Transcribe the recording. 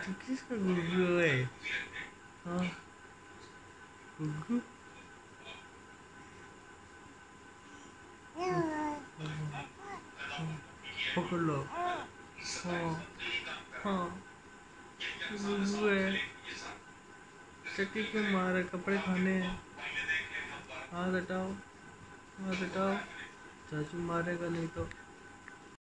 किसका गुग्गू है? हाँ गुग्गू पकड़ लो। हाँ हाँ गुग्गू है। चक्की क्यों मारे? कपड़े खाने हैं। हाथ हटाओ, हाथ हटाओ। चाचू मारेगा नहीं तो।